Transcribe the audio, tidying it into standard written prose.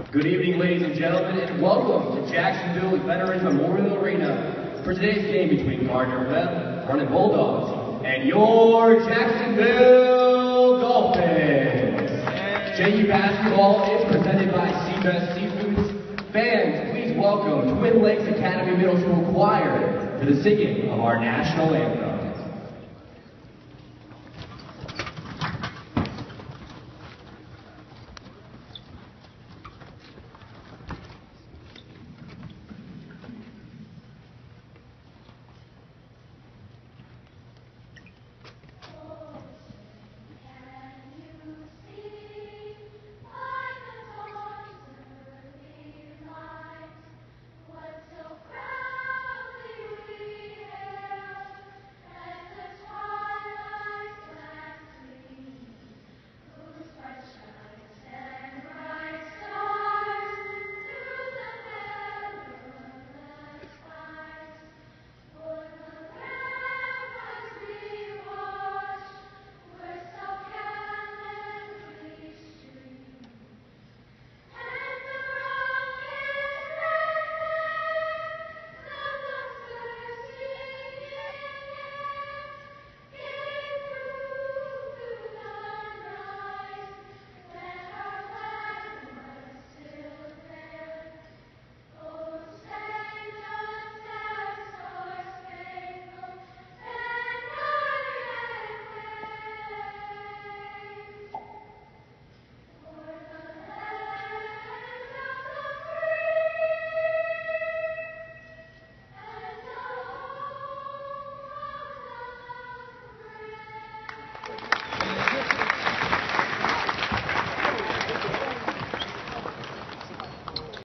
Good evening, ladies and gentlemen, and welcome to Jacksonville Veterans Memorial Arena for today's game between Gardner-Webb, Vernon Bulldogs, and your Jacksonville Dolphins. JU Basketball is presented by Seabest Seafoods. Fans, please welcome Twin Lakes Academy Middle School Choir for the singing of our national anthem.